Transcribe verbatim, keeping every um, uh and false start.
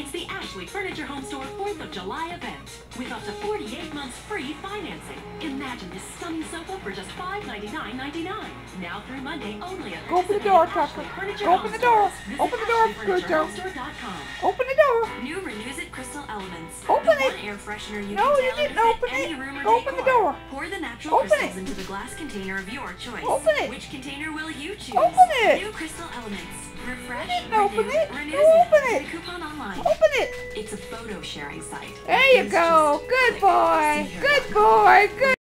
It's the Ashley Furniture Home Store fourth of July event with up to forty-eight months free financing. Imagine this stunning sofa for just five ninety-nine ninety-nine. Now through Monday only at Go open the door, Tucker. Go open the door. Open the door, Crystal. Open the door. New Renews-It Crystal Elements. Open the it. One air freshener you No, can you tailor didn't to fit open any it. room or Go open the decor. door. Pour the natural Open crystals it. into the glass container of your choice. Open it. Which container will you choose? Open it. New Crystal Elements. Refresh, You didn't open renew, it. renews Go open it. it. Get a coupon online. Open it. It's a photo sharing site. There you It's go. just Good click. boy. See her Good dot com. boy. Good.